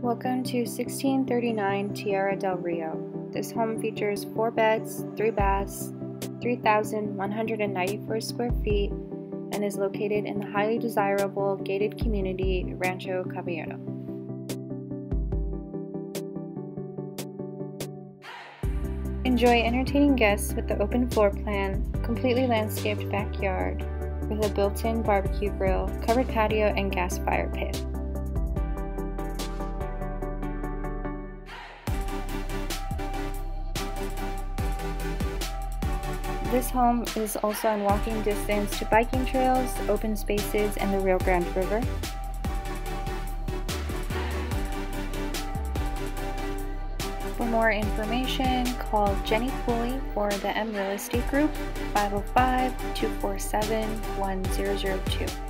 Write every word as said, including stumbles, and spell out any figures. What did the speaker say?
Welcome to sixteen thirty-nine Tierra del Rio. This home features four beds, three baths, three thousand one hundred ninety-four square feet, and is located in the highly desirable gated community Rancho Caballero. Enjoy entertaining guests with the open floor plan, completely landscaped backyard with a built-in barbecue grill, covered patio, and gas fire pit. This home is also in walking distance to biking trails, open spaces, and the Rio Grande River. For more information, call Jenny Cooley or the M Real Estate Group, five oh five, two four seven, one zero zero two.